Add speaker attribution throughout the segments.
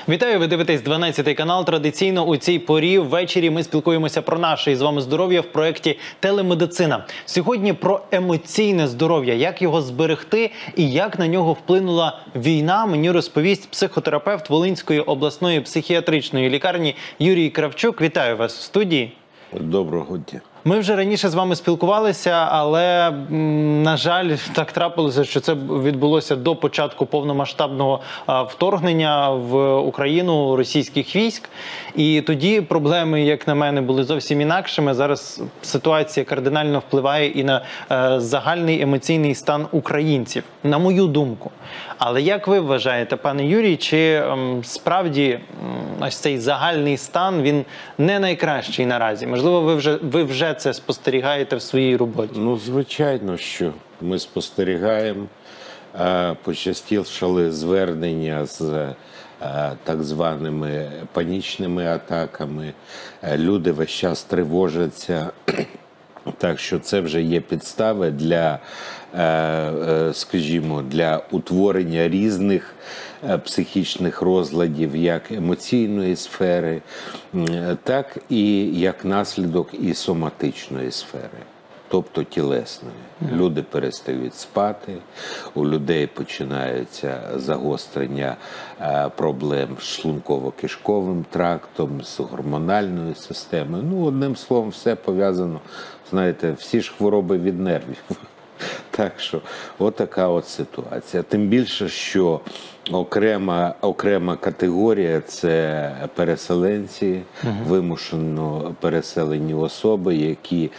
Speaker 1: Вітаю, ви дивитесь 12-й канал. Традиційно у цій порі ввечері ми спілкуємося про наше із вами здоров'я в проєкті «Телемедицина». Сьогодні про емоційне здоров'я, як його зберегти і як на нього вплинула війна, мені розповість психотерапевт Волинської обласної психіатричної лікарні Юрій Кравчук. Вітаю вас в студії.
Speaker 2: Доброго дня.
Speaker 1: Ми вже раніше з вами спілкувалися, але, на жаль, так трапилося, що це відбулося до початку повномасштабного вторгнення в Україну російських військ. І тоді проблеми, як на мене, були зовсім інакшими. Зараз ситуація кардинально впливає і на загальний емоційний стан українців, на мою думку. Але як ви вважаєте, пане Юрій, чи справді ось цей загальний стан, він не найкращий наразі? Можливо, ви вже це спостерігаєте в своїй роботі?
Speaker 2: Ну, звичайно, що ми спостерігаємо. Почастішали звернення з так званими панічними атаками. Люди весь час тривожаться. Так що це вже є підстави для, скажімо, для утворення різних психічних розладів, як емоційної сфери, так і як наслідок і соматичної сфери, тобто тілесної. Люди перестають спати, у людей починаються загострення проблем з шлунково-кишковим трактом, з гормональною системою. Ну, одним словом, все пов'язано, знаєте, всі ж хвороби від нервів. Так що, отака от ситуація. Тим більше, що окрема категорія – це переселенці, вимушено переселені особи, які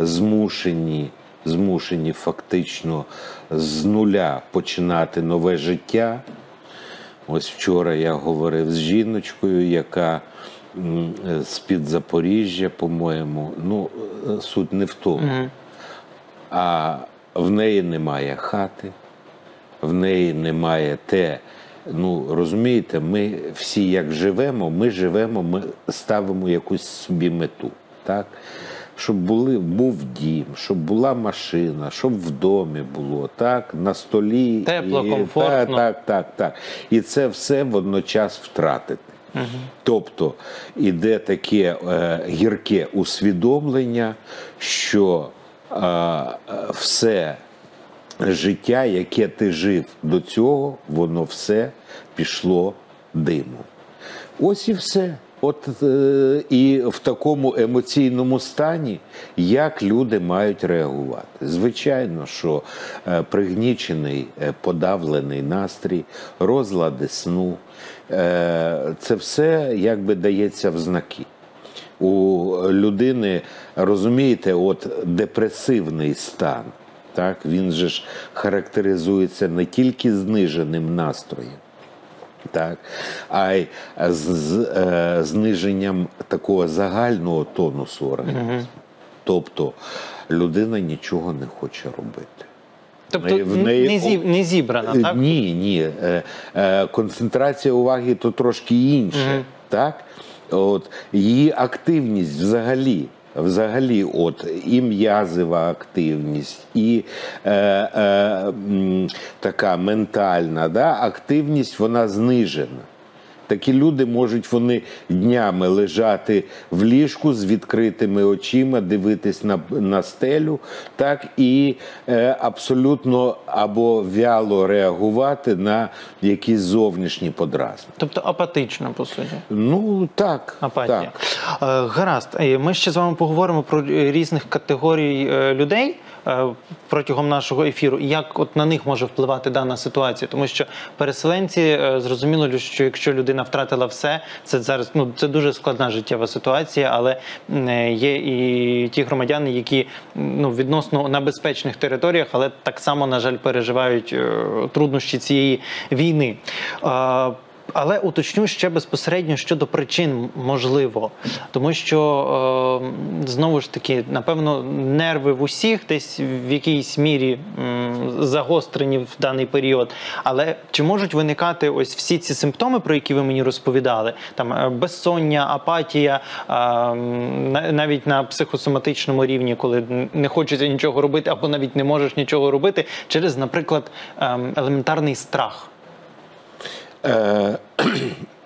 Speaker 2: змушені фактично з нуля починати нове життя. Ось вчора я говорив з жіночкою, яка з-під Запоріжжя, по-моєму, ну, суть не в тому, а в неї немає хати, в неї немає ну, розумієте, ми всі як живемо, ми ставимо якусь собі мету, так? Щоб був дім, щоб була машина, щоб в домі було, так, на столі.
Speaker 1: Тепло, комфортно.
Speaker 2: Так. І це все водночас втратити. Тобто іде таке гірке усвідомлення, що все життя, яке ти жив до цього, воно все пішло димом. Ось і все. От і в такому емоційному стані, як люди мають реагувати? Звичайно, що пригнічений, подавлений настрій, розлади сну, це все якби дається в знаки. У людини, розумієте, от депресивний стан, так, він же ж характеризується не тільки зниженим настроєм, так, а й зниженням такого загального тонусу організму. Тобто людина нічого не хоче робити.
Speaker 1: Тобто не зібрана, так?
Speaker 2: Ні. Концентрація уваги то трошки інше, так? От, її активність взагалі, от, і м'язова активність, і така ментальна, да, активність, вона знижена. Такі люди можуть днями лежати в ліжку з відкритими очима, дивитись на стелю, так, і абсолютно або вяло реагувати на якісь зовнішні подразни.
Speaker 1: Тобто апатично, по суті.
Speaker 2: Ну, так.
Speaker 1: Апатія.
Speaker 2: Так.
Speaker 1: Гаразд. Ми ще з вами поговоримо про різних категорій людей протягом нашого ефіру, і як от на них може впливати дана ситуація. Тому що переселенці, зрозуміло, що якщо людина втратила все, це зараз, ну, це дуже складна життєва ситуація, але є і ті громадяни, які, ну, відносно на безпечних територіях, але так само, на жаль, переживають труднощі цієї війни. Але уточню ще безпосередньо щодо причин, можливо. Тому що, знову ж таки, напевно, нерви в усіх десь в якійсь мірі загострені в даний період. Але чи можуть виникати ось всі ці симптоми, про які ви мені розповідали? Там безсоння, апатія, навіть на психосоматичному рівні, коли не хочеться нічого робити або навіть не можеш нічого робити, через, наприклад, елементарний страх?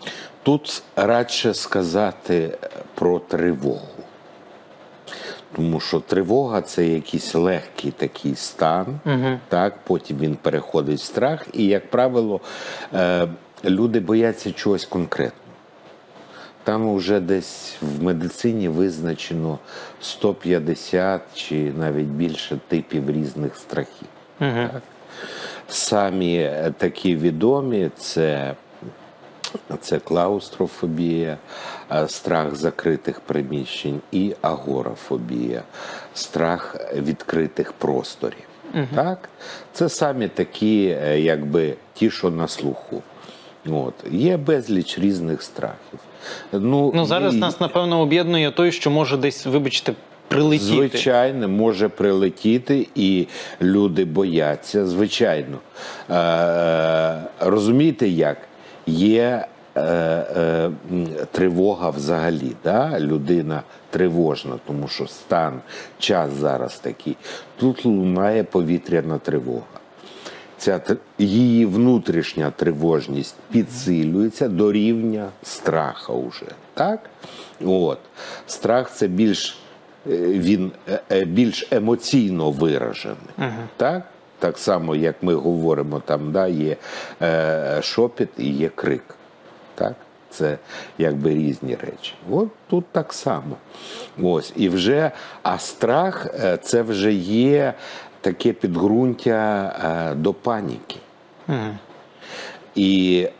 Speaker 2: Тут радше сказати про тривогу. Тому що тривога – це якийсь легкий такий стан, так? Потім він переходить в страх, і, як правило, люди бояться чогось конкретного. Там вже десь в медицині визначено 150 чи навіть більше типів різних страхів. Так? Самі такі відомі – це клаустрофобія, страх закритих приміщень, і агорафобія, страх відкритих просторів. Так? Це самі такі, якби, ті, що на слуху. От. Є безліч різних страхів.
Speaker 1: Зараз нас, напевно, об'єднує той, що може десь, вибачте, прилетіти.
Speaker 2: Звичайно, може прилетіти, і люди бояться, звичайно. Розумієте як? Є тривога взагалі, да? Людина тривожна, тому що стан, час зараз такий. Тут лунає повітряна тривога. Її внутрішня тривожність підсилюється до рівня страха вже. Так? От. Страх – це він більш емоційно виражений. Так? Так само, як ми говоримо, там, да, є шепіт і є крик. Так? Це якби різні речі. От тут так само. Ось. І вже, а страх – це вже є таке підґрунтя до паніки. І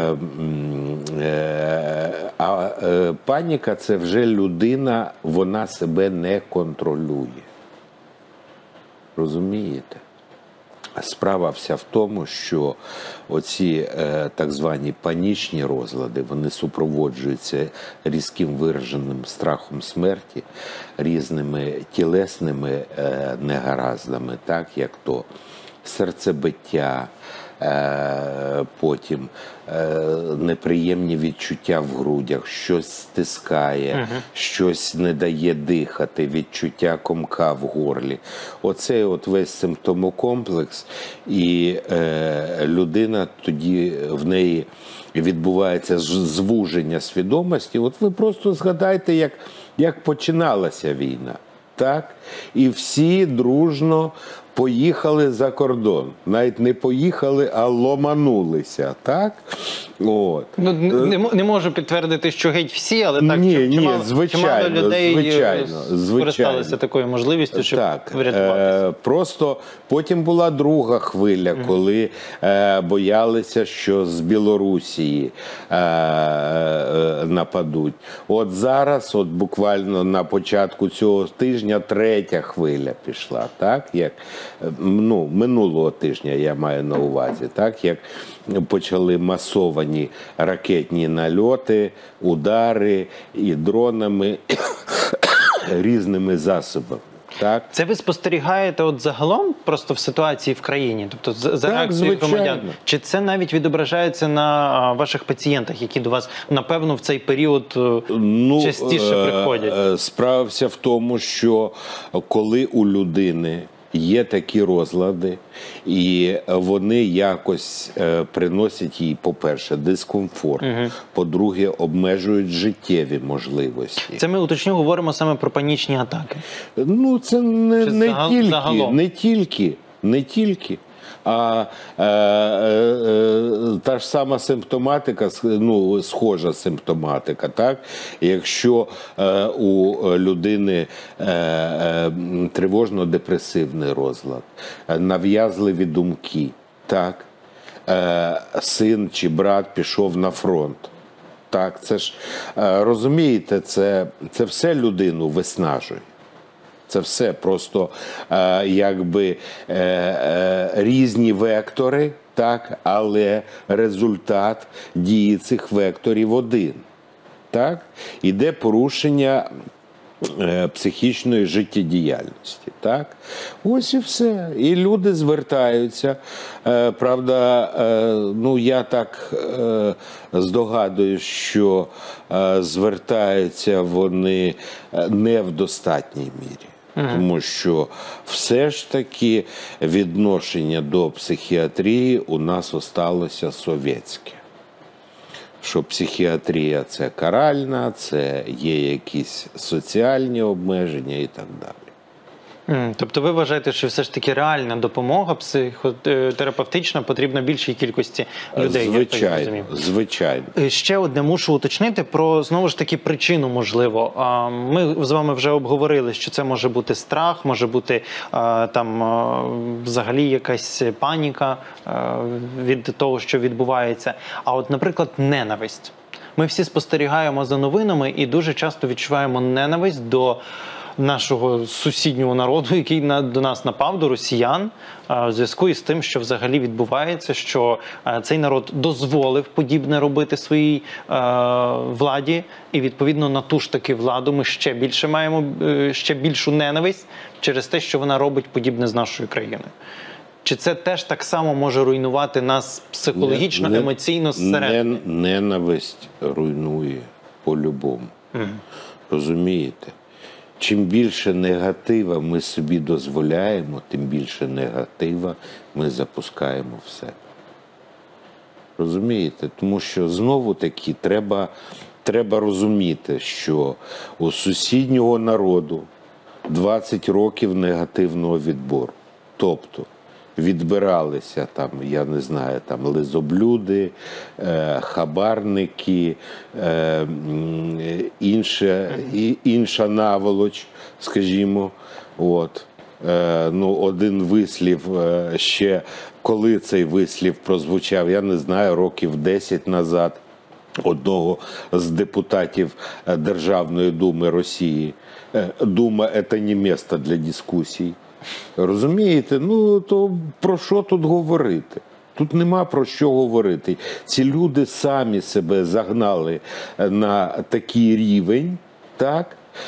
Speaker 2: паніка – це вже людина, вона себе не контролює. Розумієте? Справа вся в тому, що оці так звані панічні розлади, вони супроводжуються різким вираженим страхом смерті, різними тілесними негараздами, так, як то серцебиття, потім неприємні відчуття в грудях, щось стискає, щось не дає дихати, відчуття комка в горлі. Оцей от весь симптомокомплекс, і людина тоді, в неї відбувається звуження свідомості. От ви просто згадайте, як починалася війна. Так? І всі дружно поїхали за кордон. Навіть не поїхали, а ломанулися. Так? От.
Speaker 1: Не можу підтвердити, що геть всі, але так, чимало людей скористалися такою можливістю, щоб врятуватися.
Speaker 2: Просто потім була друга хвиля, коли боялися, що з Білорусії нападуть. От зараз, от буквально на початку цього тижня, третя хвиля пішла. Так? Як, минулого тижня я маю на увазі, так? Як почали масовані ракетні нальоти, удари і дронами, різними засобами. Так?
Speaker 1: Це ви спостерігаєте от загалом просто в ситуації в країні? Тобто за реакцією громадян? Чи це навіть відображається на ваших пацієнтах, які до вас, напевно, в цей період частіше приходять?
Speaker 2: Справа вся в тому, що коли у людини є такі розлади, і вони якось приносять їй, по-перше, дискомфорт, по-друге, обмежують життєві можливості.
Speaker 1: Це ми, уточню, говоримо саме про панічні атаки?
Speaker 2: Це не тільки. А та ж сама симптоматика, схожа симптоматика, так? Якщо у людини тривожно-депресивний розлад, нав'язливі думки, так? Син чи брат пішов на фронт. Так, це ж, розумієте, це все людину виснажує. Це все просто якби різні вектори, так, але результат дії цих векторів один. Так? Іде порушення психічної життєдіяльності. Так? Ось і все. І люди звертаються. Правда, я так здогадуюсь, що звертаються вони не в достатній мірі. Тому що все ж таки відношення до психіатрії у нас осталося совєтське. що психіатрія – це каральна, це є якісь соціальні обмеження і так далі.
Speaker 1: Тобто ви вважаєте, що все ж таки реальна допомога психотерапевтична потрібна більшій кількості людей?
Speaker 2: Звичайно, звичайно.
Speaker 1: Ще одне мушу уточнити про, знову ж таки, причину, можливо. Ми з вами вже обговорили, що це може бути страх, може бути взагалі якась паніка від того, що відбувається. А от, наприклад, ненависть. Ми всі спостерігаємо за новинами і дуже часто відчуваємо ненависть до нашого сусіднього народу, який до нас напав, до росіян, в зв'язку із тим, що взагалі відбувається, що цей народ дозволив подібне робити своїй владі, і відповідно на ту ж таки владу ми ще більше маємо, ще більшу ненависть через те, що вона робить подібне з нашою країною. Чи це теж так само може руйнувати нас психологічно, емоційно зсередини?
Speaker 2: Ненависть руйнує по-любому. Розумієте? Чим більше негатива ми собі дозволяємо, тим більше негатива ми запускаємо в себе. Розумієте? Тому що знову-таки треба розуміти, що у сусіднього народу 20 років негативного відбору. Тобто відбиралися там, я не знаю, там лизоблюди, хабарники, інша наволоч, скажімо. От. Один вислів ще, коли цей вислів прозвучав, я не знаю, років 10 назад, одного з депутатів Державної думи Росії. Дума – це не місце для дискусій. Розумієте? То про що тут говорити? Тут нема про що говорити. Ці люди самі себе загнали на такий рівень, так?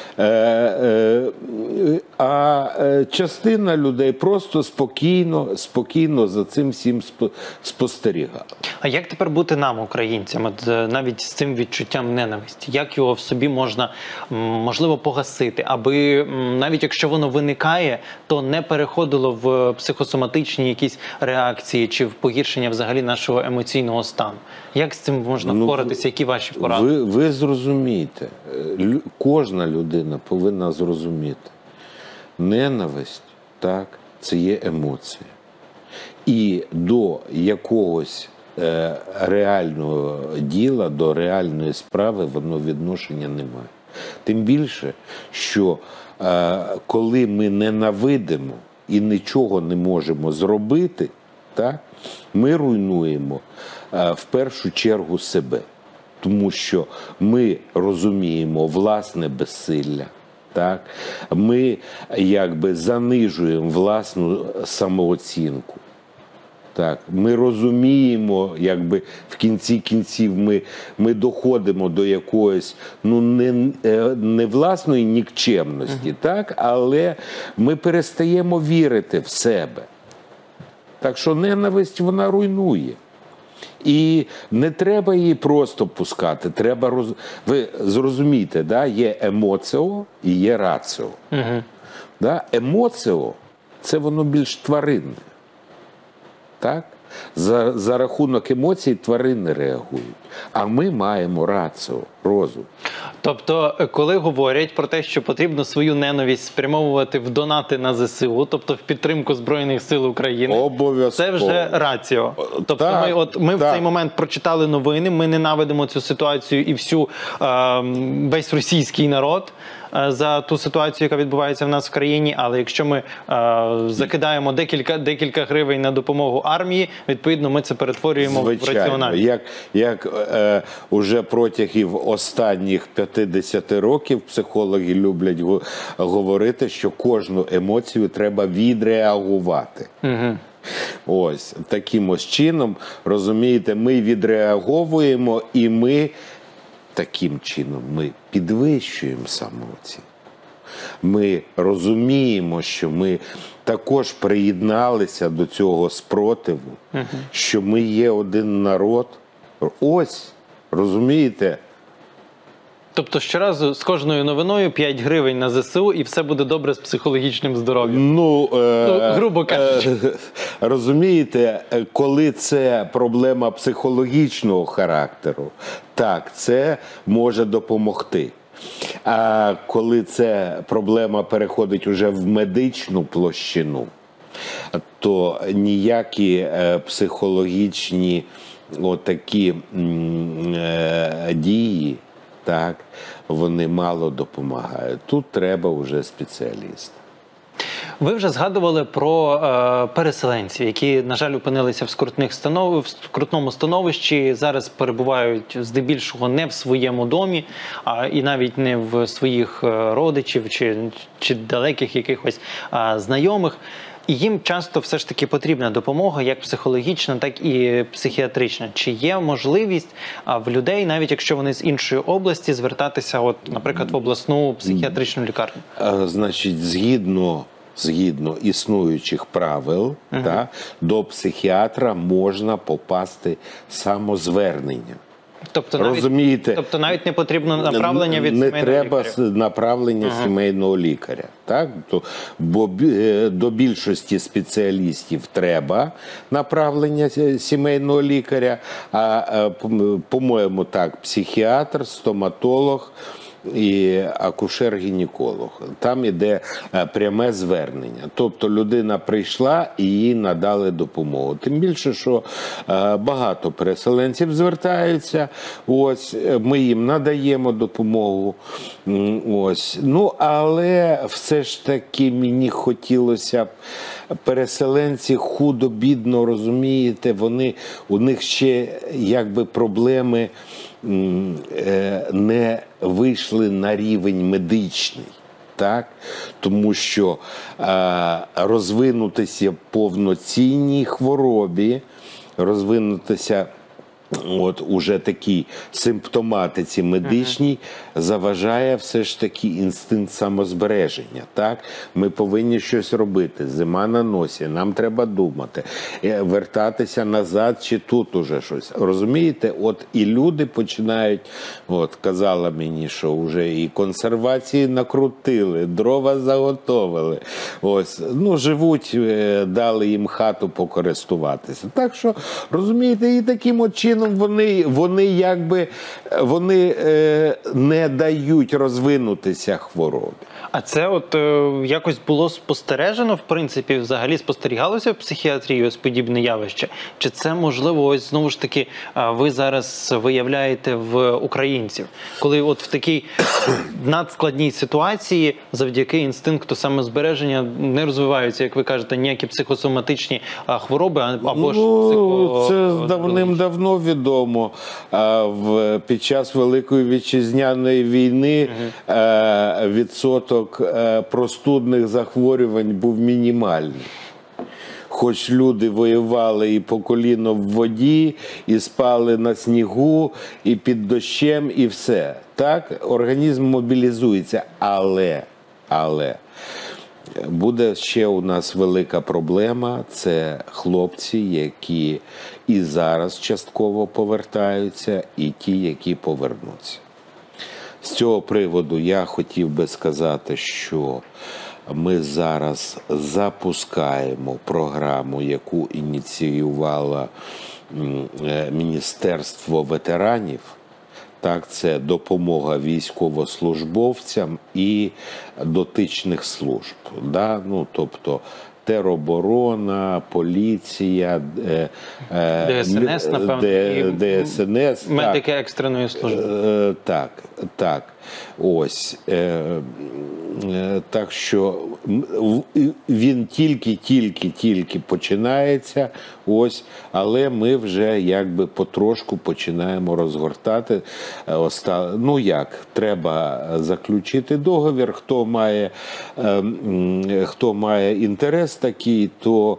Speaker 2: А частина людей просто спокійно за цим всім спостерігала.
Speaker 1: А як тепер бути нам, українцям, навіть з цим відчуттям ненависті? Як його в собі можна, можливо, погасити, аби навіть якщо воно виникає, то не переходило в психосоматичні якісь реакції чи в погіршення взагалі нашого емоційного стану? Як з цим можна впоратися? Які ваші поради?
Speaker 2: Ви зрозумієте, кожна людина повинна зрозуміти. Ненависть, так, це є емоція. І до якогось реального діла, до реальної справи воно відношення не має. Тим більше, що коли ми ненавидимо і нічого не можемо зробити, так, ми руйнуємо в першу чергу себе. Тому що ми розуміємо власне безсилля, так? Ми якби занижуємо власну самооцінку. Так? Ми розуміємо, якби в кінці кінців ми доходимо до якоїсь не власної нікчемності, так? Але ми перестаємо вірити в себе. Так що ненависть, вона руйнує. І не треба її просто пускати, треба ви зрозумієте, да? Є емоціо і є раціо. Да? Емоціо – це воно більш тваринне. Так? За рахунок емоцій тварини реагують. А ми маємо раціо, розум.
Speaker 1: Тобто, коли говорять про те, що потрібно свою ненависть спрямовувати в донати на ЗСУ, тобто в підтримку Збройних сил України,
Speaker 2: обов'язково.
Speaker 1: Це вже раціо. Тобто
Speaker 2: так,
Speaker 1: ми в цей момент прочитали новини, ми ненавидимо цю ситуацію і весь російський народ за ту ситуацію, яка відбувається в нас в країні, але якщо ми закидаємо декілька гривень на допомогу армії, відповідно ми це перетворюємо в раціональність.
Speaker 2: Як уже протягом останніх 50 років психологи люблять говорити, що кожну емоцію треба відреагувати. Ось, таким ось чином, розумієте, ми відреаговуємо і ми таким чином ми підвищуємо самооцінку. Ми розуміємо, що ми також приєдналися до цього спротиву, що ми є один народ. Ось, розумієте?
Speaker 1: Тобто щоразу з кожною новиною 5 гривень на ЗСУ і все буде добре з психологічним здоров'ям. Грубо кажучи.
Speaker 2: Розумієте, коли це проблема психологічного характеру, так, це може допомогти. А коли ця проблема переходить уже в медичну площину, то ніякі психологічні отакі дії, так, вони мало допомагають. Тут треба вже спеціаліст.
Speaker 1: Ви вже згадували про переселенців, які, на жаль, опинилися в скрутному становищі, зараз перебувають здебільшого не в своєму домі, і навіть не в своїх родичів чи далеких якихось знайомих. І їм часто все ж таки потрібна допомога, як психологічна, так і психіатрична. Чи є можливість в людей, навіть якщо вони з іншої області, звертатися, от, наприклад, в обласну психіатричну лікарню?
Speaker 2: Значить, згідно існуючих правил, та, до психіатра можна попасти самозверненням.
Speaker 1: Тобто навіть не потрібно направлення від сімейного лікаря? Не
Speaker 2: треба направлення сімейного лікаря. Так? Бо до більшості спеціалістів треба направлення сімейного лікаря, а, по-моєму, так, психіатр, стоматолог і акушер-гінеколог. Там іде пряме звернення. Тобто людина прийшла і їй надали допомогу. Тим більше, що багато переселенців звертаються, ось, ми їм надаємо допомогу. Ось. Ну, але все ж таки мені хотілося б, переселенці худо-бідно, розумієте, у них ще якби проблеми не вийшли на рівень медичний, так? Тому що розвинутися повноцінній хворобі, розвинутися уже такій симптоматиці медичній заважає все ж таки інстинкт самозбереження. Так? Ми повинні щось робити. Зима на носі, нам треба думати, вертатися назад чи тут уже щось. Розумієте? От і люди починають, от казала мені, що вже і консервації накрутили, дрова заготовили. Ось, ну, живуть, дали їм хату покористуватися. Так що, розумієте, і таким от чином вони не дають розвинутися хворобі.
Speaker 1: А це от якось було спостережено, в принципі, взагалі спостерігалося в психіатрії ось подібне явище? Чи це, можливо, ось знову ж таки ви зараз виявляєте в українців? Коли от в такій надскладній ситуації завдяки інстинкту самозбереження не розвиваються, як ви кажете, ніякі психосоматичні хвороби або ж
Speaker 2: це давним-давно відомо. Під час Великої Вітчизняної війни відсоток простудних захворювань був мінімальний. Хоч люди воювали і по коліно в воді, і спали на снігу, і під дощем, і все. Так, організм мобілізується. Але буде ще у нас велика проблема – це хлопці, які і зараз частково повертаються, і ті, які повернуться. З цього приводу я хотів би сказати, що ми зараз запускаємо програму, яку ініціювало Міністерство ветеранів. Так, це допомога військовослужбовцям і дотичних служб. Да? Ну, тобто тероборона, поліція,
Speaker 1: ДСНС, напевно,
Speaker 2: ДСНС,
Speaker 1: медики екстреної служби.
Speaker 2: Так. Ось. Так що він тільки починається, ось, але ми вже якби потрошку починаємо розгортати. Ну як, треба заключити договір, хто має інтерес такий, то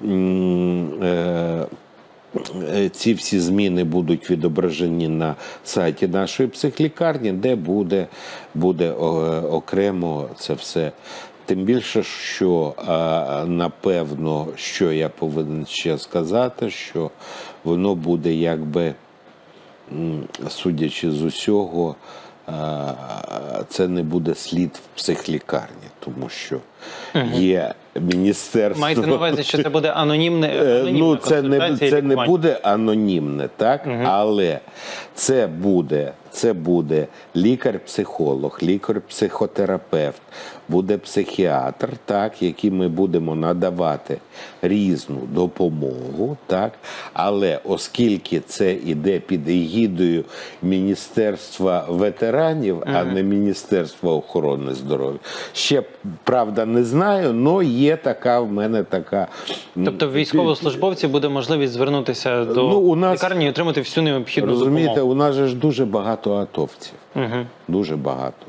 Speaker 2: ці всі зміни будуть відображені на сайті нашої психлікарні, де буде окремо це все. Тим більше, що, напевно, що я повинен ще сказати, що воно буде якби, судячи з усього, це не буде слід в психлікарні, тому що є міністерство...
Speaker 1: Маєте на увазі, що це буде анонімна
Speaker 2: Ну, це
Speaker 1: консультація і
Speaker 2: не
Speaker 1: лікування?
Speaker 2: буде анонімне, так? Але це буде лікар-психолог, лікар-психотерапевт, буде психіатр, так, яким ми будемо надавати різну допомогу, так? Але оскільки це іде під егідою Міністерства ветеранів, а не Міністерства охорони здоров'я, ще, правда, не знаю, але є така в мене така...
Speaker 1: Тобто в військовослужбовців буде можливість звернутися до
Speaker 2: у нас,
Speaker 1: лікарні і отримати всю необхідну
Speaker 2: розумієте,
Speaker 1: допомогу.
Speaker 2: у нас же ж дуже багато атовців. Дуже багато.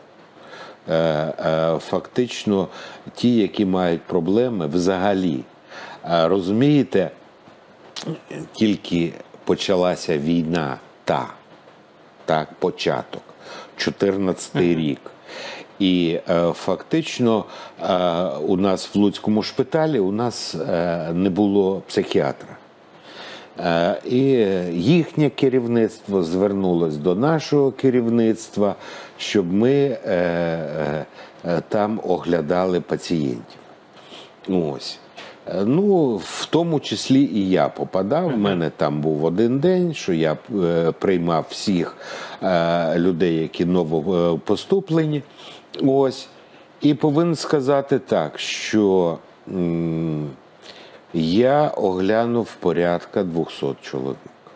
Speaker 2: Фактично, ті, які мають проблеми взагалі. Розумієте, тільки почалася війна так, початок, 14-й рік. І фактично у нас в Луцькому шпиталі у нас не було психіатра. І їхнє керівництво звернулось до нашого керівництва, щоб ми там оглядали пацієнтів. Ось. Ну, в тому числі і я попадав. У мене там був один день, що я приймав всіх людей, які новопоступлені. Ось. І повинен сказати так, що я оглянув порядка 200 чоловік.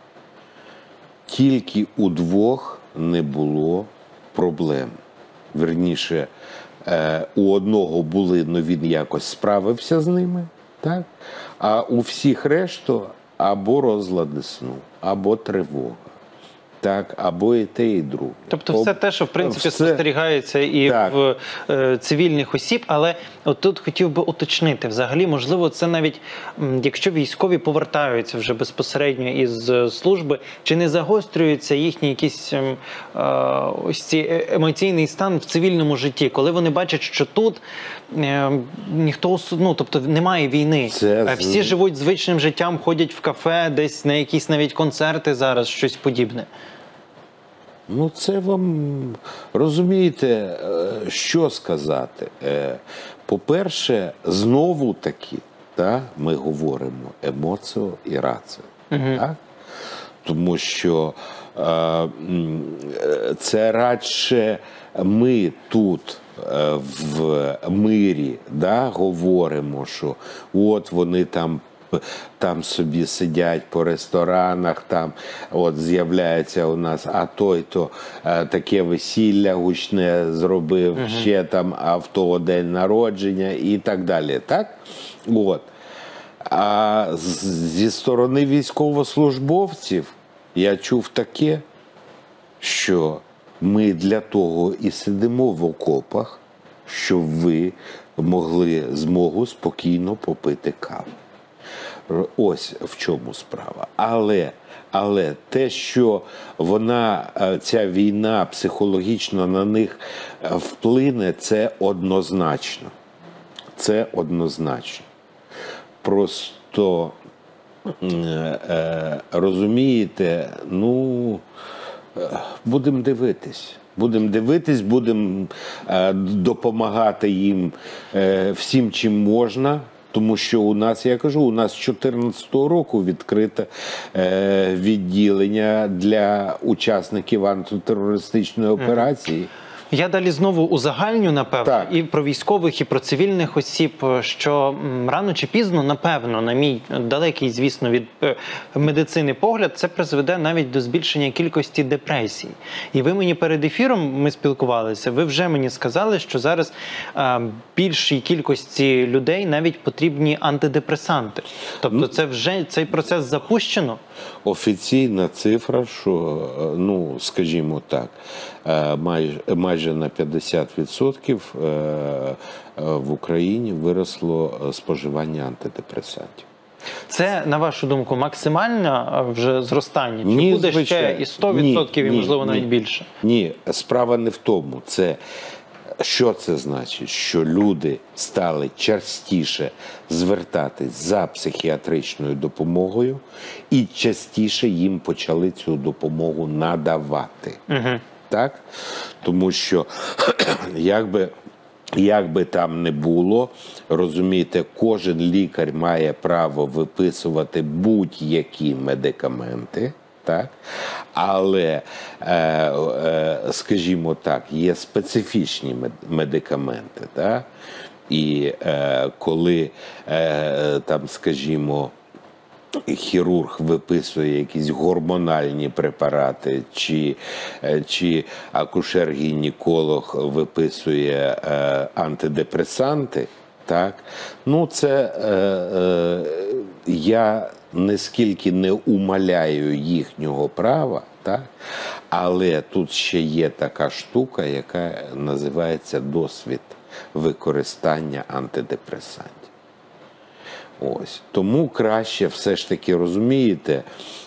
Speaker 2: Тільки у двох не було проблем. Вірніше, у одного були, але він якось справився з ними, так? А у всіх решту або розлади сну, або тривога. Так, або і те, і друге.
Speaker 1: Тобто все те, що в принципі спостерігається і в цивільних осіб, але от тут хотів би уточнити, взагалі, можливо, це навіть, якщо військові повертаються вже безпосередньо із служби, чи не загострюється їхній якийсь ось цей емоційний стан в цивільному житті, коли вони бачать, що тут ніхто, ну, тобто немає війни. Всі живуть звичним життям, ходять в кафе, десь на якісь навіть концерти зараз, щось подібне.
Speaker 2: Ну, це вам, розумієте, що сказати. По-перше, знову-таки, ми говоримо емоціо і раціо. Так? Тому що це радше ми тут в мирі говоримо, що от вони там собі сидять по ресторанах, там от з'являється у нас, а той-то таке весілля гучне зробив, ще там авто, день народження і так далі. Так? От. А зі сторони військовослужбовців я чув таке, що ми для того і сидимо в окопах, щоб ви могли змогу спокійно попити каву. Ось в чому справа. Але те, що ця війна психологічно на них вплине, це однозначно. Це однозначно. Просто, розумієте, ну, будемо дивитись. Будемо допомагати їм всім, чим можна. Тому що у нас, я кажу, у нас з 2014 року відкрите відділення для учасників антитерористичної операції.
Speaker 1: Я далі знову узагальню, напевно, і про військових, і про цивільних осіб, що рано чи пізно, напевно, на мій далекий, звісно, від медицини погляд, це призведе навіть до збільшення кількості депресій. І ви мені перед ефіром, ми спілкувалися, ви вже мені сказали, що зараз більшій кількості людей навіть потрібні антидепресанти. Тобто це вже цей процес запущено?
Speaker 2: Офіційна цифра, що, ну, скажімо так, майже на 50% в Україні виросло споживання антидепресантів.
Speaker 1: Це, на вашу думку, максимальне вже зростання? Чи
Speaker 2: Ні,
Speaker 1: буде
Speaker 2: звичайно.
Speaker 1: ще і 100%, і, можливо, навіть більше?
Speaker 2: Ні, справа не в тому. Що це значить? Що люди стали частіше звертатись за психіатричною допомогою і частіше їм почали цю допомогу надавати. Так? Тому що, як би там не було, розумієте, кожен лікар має право виписувати будь-які медикаменти, так? Але, скажімо так, є специфічні медикаменти, так? І коли, там, скажімо, хірург виписує якісь гормональні препарати, чи акушер-гінеколог виписує антидепресанти, так? Ну, це я нискільки не умаляю їхнього права, так? Але тут ще є така штука, яка називається досвід використання антидепресантів. Ось. Тому краще все ж таки, розумієте,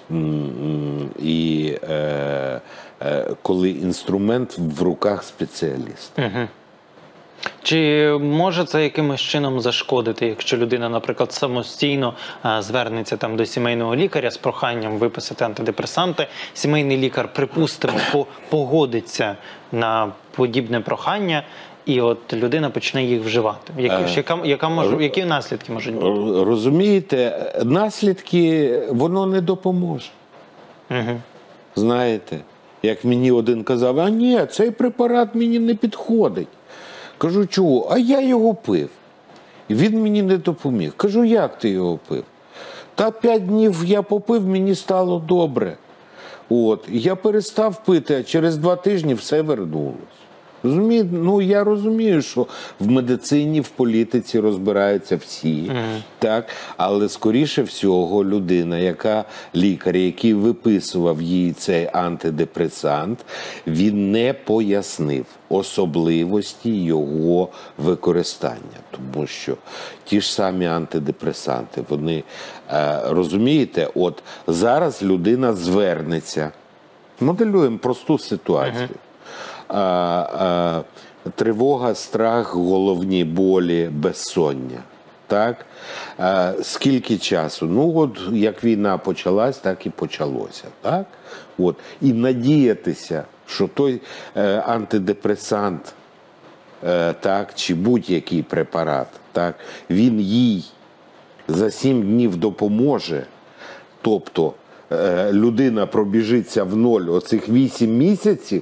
Speaker 2: і коли інструмент в руках спеціаліста.
Speaker 1: Угу. Чи може це якимось чином зашкодити, якщо людина, наприклад, самостійно звернеться там до сімейного лікаря з проханням виписати антидепресанти, сімейний лікар, припустимо, погодиться на подібне прохання, і от людина почне їх вживати? Які наслідки можуть бути?
Speaker 2: Розумієте, наслідки воно не допоможе.
Speaker 1: Угу.
Speaker 2: Знаєте, як мені один казав, а ні, цей препарат мені не підходить. Кажу, чого? А я його пив. Він мені не допоміг. Кажу, як ти його пив? Та 5 днів я попив, мені стало добре. От. Я перестав пити, а через 2 тижні все вернулось. Розумієте? Ну, я розумію, що в медицині, в політиці розбираються всі, так? Але, скоріше всього, людина, лікар, який виписував їй цей антидепресант, він не пояснив особливості його використання. Тому що ті ж самі антидепресанти, вони, розумієте, от зараз людина звернеться, моделюємо просту ситуацію. Тривога, страх, головні болі, безсоння. Так? Скільки часу? Ну, от як війна почалась, так і почалося. Так? От. І надіятися, що той антидепресант, так, чи будь-який препарат, так, він їй за 7 днів допоможе, тобто людина пробіжиться в ноль оцих 8 місяців,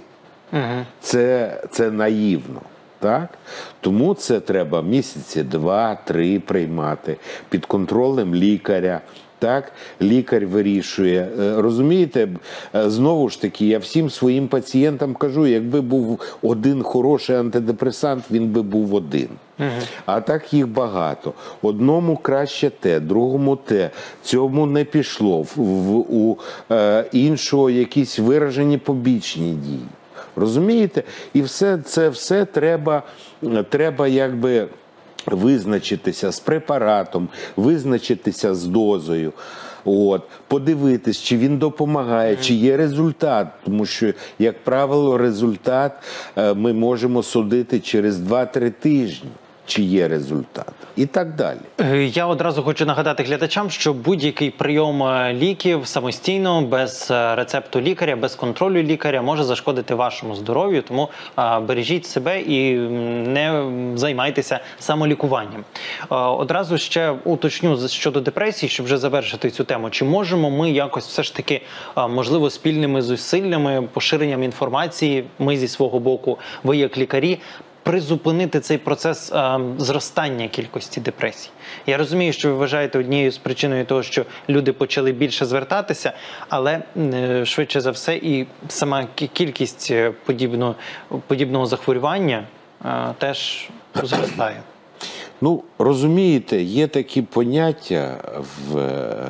Speaker 2: це наївно. Так? Тому це треба місяці 2-3 приймати під контролем лікаря. Так? Лікар вирішує. Розумієте, знову ж таки, я всім своїм пацієнтам кажу, якби був один хороший антидепресант, він би був один. А так їх багато. Одному краще те, другому те. Цьому не пішло. У іншого якісь виражені побічні дії. Розумієте? І все треба якби визначитися з препаратом, визначитися з дозою, от, подивитись, чи він допомагає, чи є результат. Тому що, як правило, результат ми можемо судити через 2-3 тижні. Чи є результат. І так далі.
Speaker 1: Я одразу хочу нагадати глядачам, що будь-який прийом ліків самостійно, без рецепту лікаря, без контролю лікаря може зашкодити вашому здоров'ю, тому бережіть себе і не займайтеся самолікуванням. Одразу ще уточню щодо депресії, щоб вже завершити цю тему. Чи можемо ми якось все ж таки, можливо, спільними зусиллями, поширенням інформації, ми зі свого боку, ви як лікарі, призупинити цей процес зростання кількості депресій? Я розумію, що ви вважаєте однією з причиною того, що люди почали більше звертатися, але швидше за все і сама кількість подібного захворювання теж зростає.
Speaker 2: Ну, розумієте, є такі поняття в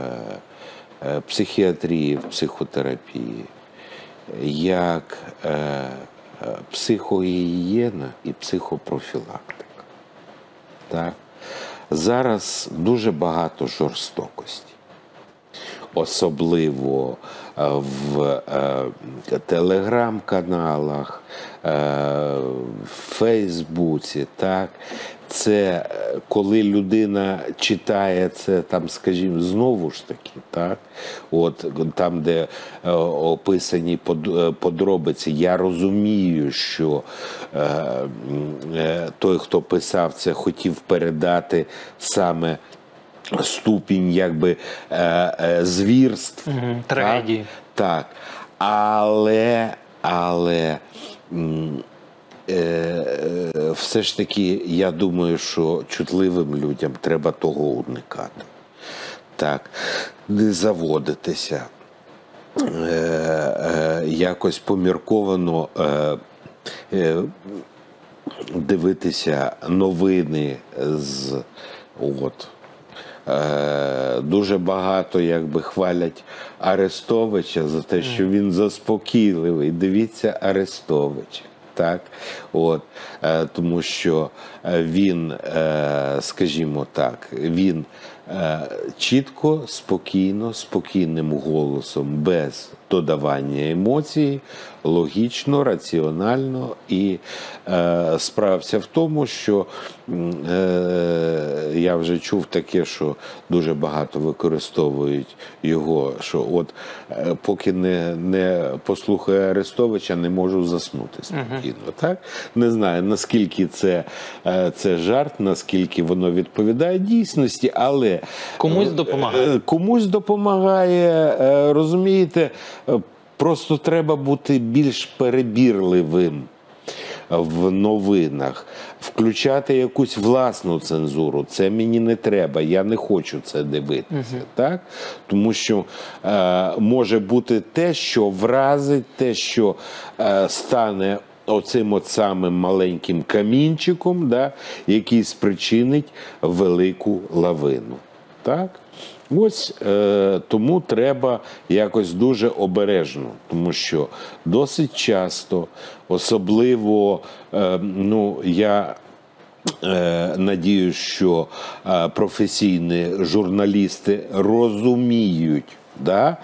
Speaker 2: психіатрії, в психотерапії, як психогігієна і психопрофілактика. Так? Зараз дуже багато жорстокості. Особливо в телеграм-каналах, в Фейсбуці, так? це коли людина читає це, там, скажімо, знову ж таки, так, от там, де описані подробиці, я розумію, що той, хто писав це, хотів передати саме ступінь, якби, звірств.
Speaker 1: Трагедії.
Speaker 2: Так. Але все ж таки, я думаю, що чутливим людям треба того уникати. Так, не заводитися, якось помірковано дивитися новини з дуже багато, якби, хвалять Арестовича за те, що він заспокійливий. Дивіться Арестовича. Так, тому що він, скажімо так, він чітко, спокійно, спокійним голосом, без додавання емоцій, логічно, раціонально і справився в тому, що я вже чув таке, що дуже багато використовують його, що от поки не послухаю Арестовича, не можу заснути спокійно. Так? Не знаю, наскільки це жарт, наскільки воно відповідає дійсності, але
Speaker 1: комусь допомагає.
Speaker 2: Комусь допомагає, розумієте, просто треба бути більш перебірливим в новинах, включати якусь власну цензуру. Це мені не треба, я не хочу це дивитися. Так? Тому що може бути те, що вразить, те, що стане оцим от самим маленьким камінчиком, да, який спричинить велику лавину. Так? Ось тому треба якось дуже обережно, тому що досить часто, особливо, я надіюсь, що професійні журналісти розуміють, да,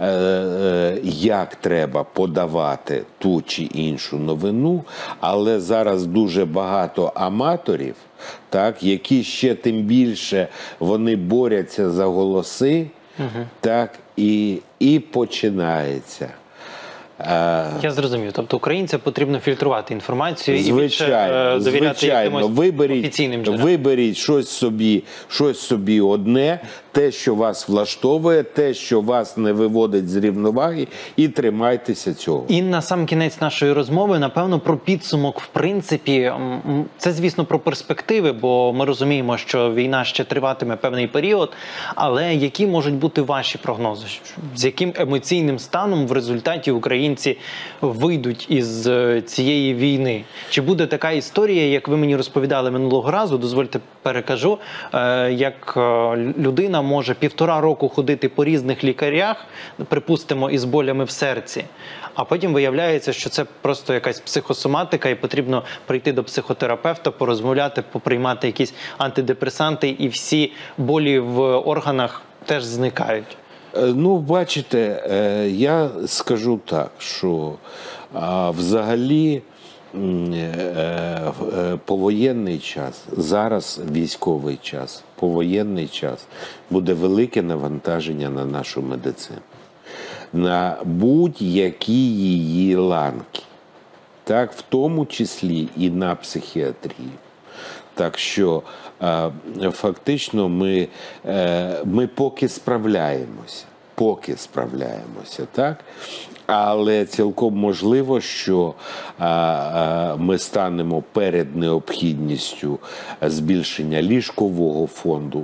Speaker 2: як треба подавати ту чи іншу новину, але зараз дуже багато аматорів, так, які ще тим більше вони борються за голоси, так, і починається.
Speaker 1: Я зрозумів. Тобто українцям потрібно фільтрувати інформацію і
Speaker 2: звичайно,
Speaker 1: більше довіряти якимось офіційним джерелам.
Speaker 2: Виберіть щось собі одне, те, що вас влаштовує, те, що вас не виводить з рівноваги, і тримайтеся цього.
Speaker 1: І на сам кінець нашої розмови, напевно, про підсумок, в принципі, це, звісно, про перспективи, бо ми розуміємо, що війна ще триватиме певний період, але які можуть бути ваші прогнози? З яким емоційним станом в результаті українці вийдуть із цієї війни? Чи буде така історія, як ви мені розповідали минулого разу, дозвольте перекажу, як людина може 1,5 року ходити по різних лікарях, припустимо, із болями в серці, а потім виявляється, що це просто якась психосоматика і потрібно прийти до психотерапевта, порозмовляти, поприймати якісь антидепресанти, і всі болі в органах теж зникають.
Speaker 2: Ну, бачите, я скажу так, що взагалі повоєнний час, зараз військовий час, повоєнний час буде велике навантаження на нашу медицину, на будь-які її ланки, так, в тому числі і на психіатрію. Так що фактично ми поки справляємося, так? Але цілком можливо, що ми станемо перед необхідністю збільшення ліжкового фонду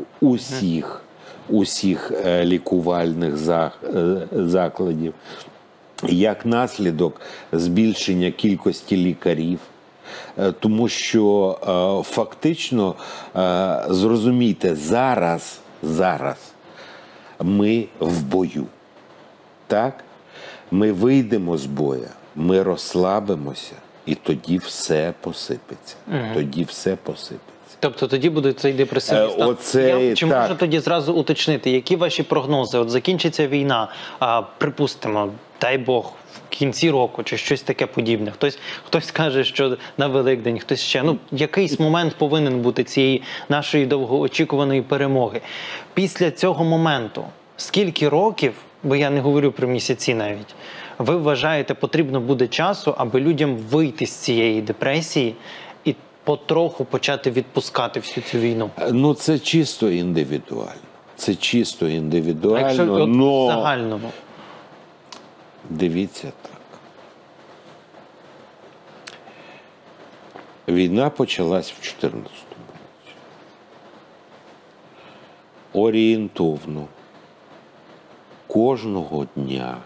Speaker 2: усіх лікувальних закладів, як наслідок збільшення кількості лікарів. Тому що фактично, зрозумійте, зараз ми в бою. Так? Ми вийдемо з бою, ми розслабимося, і тоді все посипеться.
Speaker 1: Тобто тоді буде цей депресивний стан. Чи можу тоді зразу уточнити, які ваші прогнози? От закінчиться війна, припустимо, дай Бог, в кінці року чи щось таке подібне. Хтось каже, що на Великдень, хтось ще. Ну, якийсь момент повинен бути цієї нашої довгоочікуваної перемоги. Після цього моменту скільки років, бо я не говорю про місяці навіть, ви вважаєте, потрібно буде часу, аби людям вийти з цієї депресії і потроху почати відпускати всю цю війну?
Speaker 2: Ну, це чисто індивідуально. Це чисто індивідуально,
Speaker 1: А якщо от
Speaker 2: но...
Speaker 1: в загальному?
Speaker 2: Дивіться так. Війна почалась в 2014 році. Орієнтовно кожного дня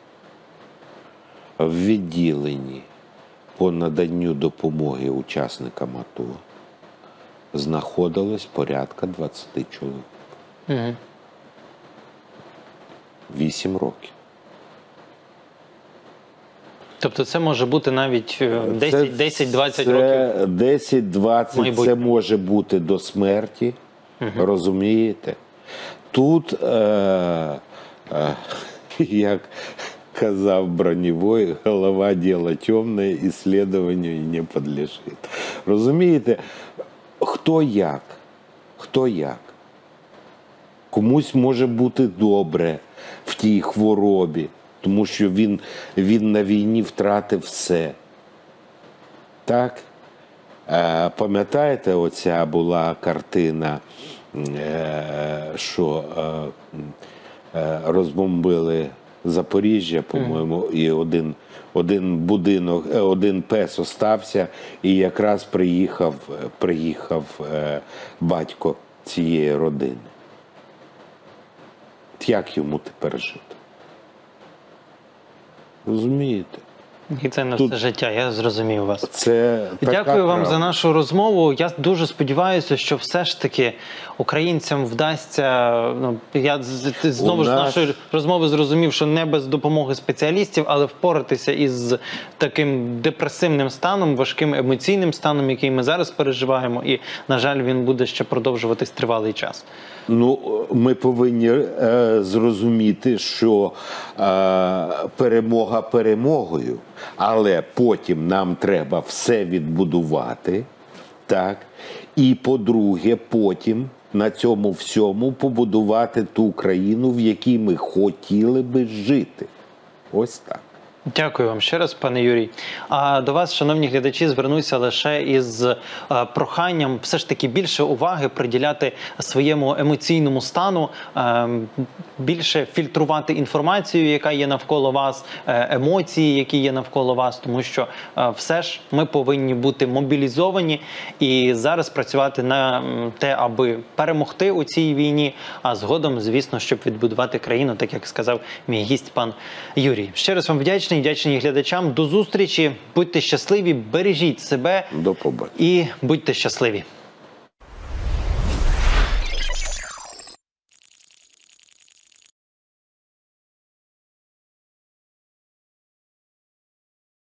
Speaker 2: в відділенні по наданню допомоги учасникам АТО знаходилось порядка 20 чоловік.
Speaker 1: Угу.
Speaker 2: 8 років.
Speaker 1: Тобто це може бути навіть 10-20 років?
Speaker 2: 10-20 це може бути до смерті, розумієте? Тут, як казав Бронєвой, голова – діло темне, ісследованню не підлежить. Розумієте? Хто як? Хто як? Комусь може бути добре в тій хворобі, тому що він на війні втратив все. Так? Пам'ятаєте, оця була картина, що розбомбили Запоріжжя, по-моєму, і один будинок, один пес остався, і якраз приїхав батько цієї родини. Як йому тепер жити? Розумієте?
Speaker 1: І це на
Speaker 2: Тут
Speaker 1: все життя, я зрозумів вас.
Speaker 2: Це
Speaker 1: Дякую вам
Speaker 2: правда.
Speaker 1: за нашу розмову. Я дуже сподіваюся, що все ж таки українцям вдасться, ну, я знову ж з нашої розмови зрозумів, що не без допомоги спеціалістів, але впоратися із таким депресивним станом, важким емоційним станом, який ми зараз переживаємо, і, на жаль, він буде ще продовжуватись тривалий час.
Speaker 2: Ну, ми повинні зрозуміти, що перемога перемогою, але потім нам треба все відбудувати, так? І, по-друге, потім на цьому всьому побудувати ту країну, в якій ми хотіли би жити. Ось так.
Speaker 1: Дякую вам ще раз, пане Юрій. А до вас, шановні глядачі, звернуся лише із проханням все ж таки більше уваги приділяти своєму емоційному стану, більше фільтрувати інформацію, яка є навколо вас, емоції, які є навколо вас, тому що все ж ми повинні бути мобілізовані і зараз працювати на те, аби перемогти у цій війні, а згодом, звісно, щоб відбудувати країну, так як сказав мій гість пан Юрій. Ще раз вам вдячний глядачам. До зустрічі. Будьте щасливі, бережіть себе.
Speaker 2: До побачення.
Speaker 1: І будьте щасливі.